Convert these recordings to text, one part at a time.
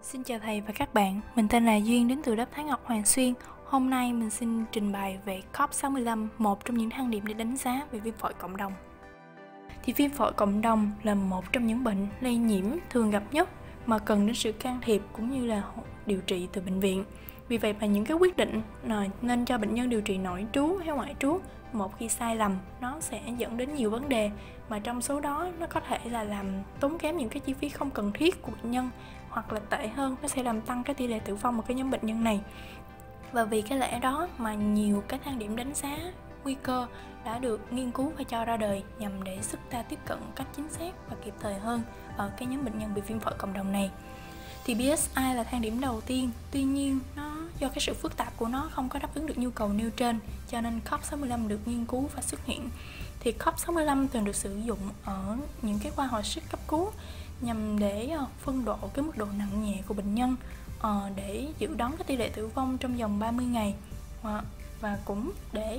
Xin chào thầy và các bạn, mình tên là Duyên đến từ lớp Thái Ngọc Hoàng Xuyên. Hôm nay mình xin trình bày về COP65, một trong những thang điểm để đánh giá về viêm phổi cộng đồng. Thì viêm phổi cộng đồng là một trong những bệnh lây nhiễm thường gặp nhất mà cần đến sự can thiệp cũng như là điều trị từ bệnh viện. Vì vậy mà những cái quyết định nên cho bệnh nhân điều trị nội trú hay ngoại trú một khi sai lầm nó sẽ dẫn đến nhiều vấn đề, mà trong số đó nó có thể là làm tốn kém những cái chi phí không cần thiết của bệnh nhân, hoặc là tệ hơn nó sẽ làm tăng cái tỷ lệ tử vong ở cái nhóm bệnh nhân này. Và vì cái lẽ đó mà nhiều cái thang điểm đánh giá nguy cơ đã được nghiên cứu và cho ra đời nhằm để giúp ta tiếp cận cách chính xác và kịp thời hơn ở cái nhóm bệnh nhân bị viêm phổi cộng đồng này. Thì BSI là thang điểm đầu tiên, tuy nhiên do cái sự phức tạp của nó không có đáp ứng được nhu cầu nêu trên, cho nên COP65 được nghiên cứu và xuất hiện. Thì COP65 thường được sử dụng ở những cái khoa hồi sức cấp cứu nhằm để phân độ cái mức độ nặng nhẹ của bệnh nhân, để dự đoán cái tỷ lệ tử vong trong vòng 30 ngày, và cũng để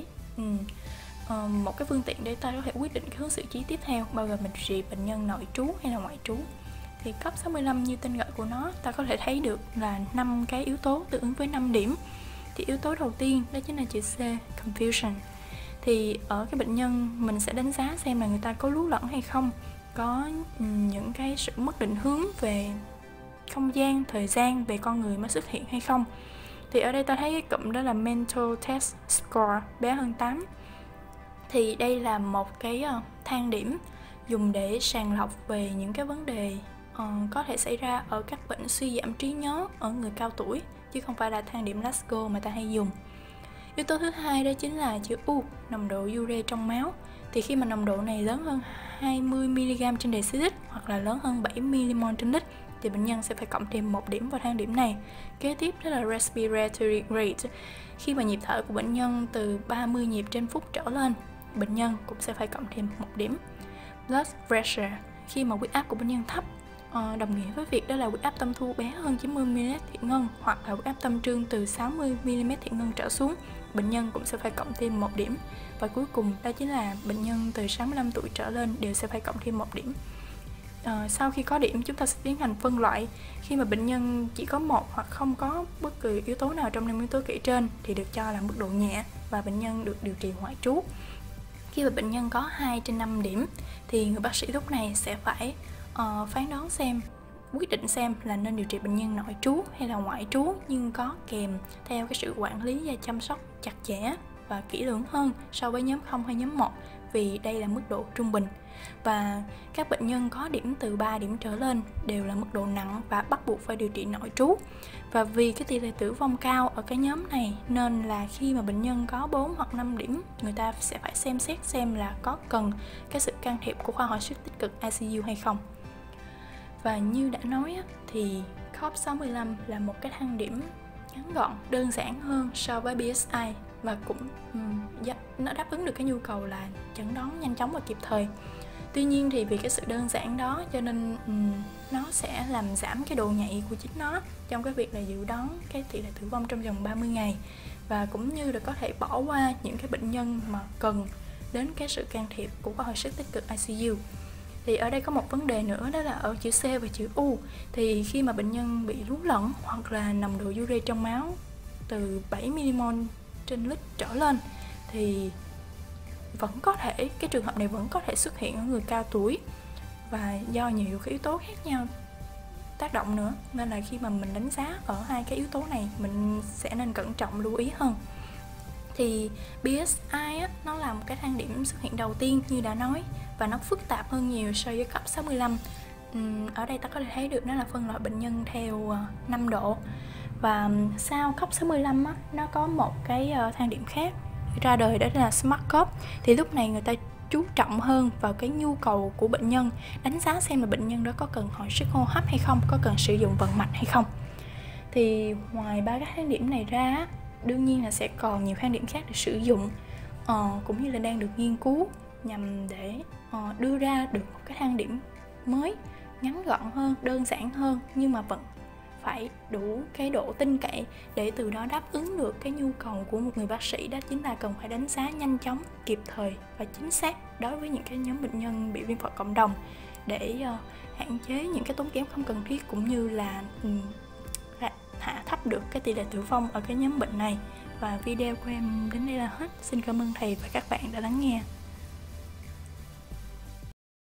một cái phương tiện để ta có thể quyết định cái hướng xử trí tiếp theo, bao gồm điều trị bệnh nhân nội trú hay là ngoại trú. Thì COP65 như tên gọi của nó, ta có thể thấy được là 5 cái yếu tố tương ứng với 5 điểm. Thì yếu tố đầu tiên đó chính là chữ C, confusion. Thì ở cái bệnh nhân mình sẽ đánh giá xem là người ta có lú lẫn hay không, có những cái sự mất định hướng về không gian, thời gian, về con người mới xuất hiện hay không. Thì ở đây ta thấy cái cụm đó là mental test score bé hơn 8. Thì đây là một cái thang điểm dùng để sàng lọc về những cái vấn đề có thể xảy ra ở các bệnh suy giảm trí nhớ ở người cao tuổi, chứ không phải là thang điểm Glasgow mà ta hay dùng. Yếu tố thứ hai đó chính là chữ U, nồng độ ure trong máu. Thì khi mà nồng độ này lớn hơn 20mg trên deciliter hoặc là lớn hơn 7 mmol trên lít thì bệnh nhân sẽ phải cộng thêm 1 điểm vào thang điểm này. Kế tiếp đó là respiratory rate. Khi mà nhịp thở của bệnh nhân từ 30 nhịp trên phút trở lên, bệnh nhân cũng sẽ phải cộng thêm 1 điểm. Blood pressure. Khi mà huyết áp của bệnh nhân thấp, đồng nghĩa với việc đó là huyết áp tâm thu bé hơn 90mm thủy ngân, hoặc là huyết áp tâm trương từ 60mm thủy ngân trở xuống, bệnh nhân cũng sẽ phải cộng thêm 1 điểm. Và cuối cùng đó chính là bệnh nhân từ 65 tuổi trở lên đều sẽ phải cộng thêm 1 điểm. Sau khi có điểm, chúng ta sẽ tiến hành phân loại. Khi mà bệnh nhân chỉ có một hoặc không có bất cứ yếu tố nào trong 5 yếu tố kể trên thì được cho là mức độ nhẹ và bệnh nhân được điều trị ngoại trú. Khi mà bệnh nhân có 2 trên 5 điểm thì người bác sĩ lúc này sẽ phải phán đoán quyết định xem là nên điều trị bệnh nhân nội trú hay là ngoại trú, nhưng có kèm theo cái sự quản lý và chăm sóc chặt chẽ và kỹ lưỡng hơn so với nhóm 0 hay nhóm 1, vì đây là mức độ trung bình. Và các bệnh nhân có điểm từ 3 điểm trở lên đều là mức độ nặng và bắt buộc phải điều trị nội trú. Và vì cái tỷ lệ tử vong cao ở cái nhóm này nên là khi mà bệnh nhân có 4 hoặc 5 điểm, người ta sẽ phải xem xét xem là có cần cái sự can thiệp của khoa hồi sức tích cực ICU hay không. Và như đã nói thì COP65 là một cái thang điểm ngắn gọn, đơn giản hơn so với BSI, và cũng nó đáp ứng được cái nhu cầu là chẩn đoán nhanh chóng và kịp thời. Tuy nhiên thì vì cái sự đơn giản đó cho nên nó sẽ làm giảm cái độ nhạy của chính nó trong cái việc là dự đoán cái tỷ lệ tử vong trong vòng 30 ngày, và cũng như là có thể bỏ qua những cái bệnh nhân mà cần đến cái sự can thiệp của khoa hồi sức tích cực ICU. Thì ở đây có một vấn đề nữa, đó là ở chữ C và chữ U. Thì khi mà bệnh nhân bị lú lẫn hoặc là nồng độ ure trong máu từ 7 mmol trên lít trở lên thì cái trường hợp này vẫn có thể xuất hiện ở người cao tuổi, và do nhiều cái yếu tố khác nhau tác động nữa, nên là khi mà mình đánh giá ở hai cái yếu tố này mình sẽ nên cẩn trọng lưu ý hơn. Thì BSI nó là một cái thang điểm xuất hiện đầu tiên như đã nói, và nó phức tạp hơn nhiều so với COP65. Ở đây ta có thể thấy được nó là phân loại bệnh nhân theo 5 độ. Và sau COP65 nó có một cái thang điểm khác ra đời, đó là Smart COP. Thì lúc này người ta chú trọng hơn vào cái nhu cầu của bệnh nhân, đánh giá xem là bệnh nhân đó có cần hồi sức hô hấp hay không, có cần sử dụng vận mạch hay không. Thì ngoài 3 cái thang điểm này ra, đương nhiên là sẽ còn nhiều thang điểm khác được sử dụng, cũng như là đang được nghiên cứu nhằm để đưa ra được một cái thang điểm mới, ngắn gọn hơn, đơn giản hơn, nhưng mà vẫn phải đủ cái độ tin cậy để từ đó đáp ứng được cái nhu cầu của một người bác sĩ, đó chính là cần phải đánh giá nhanh chóng, kịp thời và chính xác đối với những cái nhóm bệnh nhân bị viêm phổi cộng đồng, để hạn chế những cái tốn kém không cần thiết, cũng như là hạ thấp được cái tỷ lệ tử vong ở cái nhóm bệnh này. Và video của em đến đây là hết. Xin cảm ơn thầy và các bạn đã lắng nghe.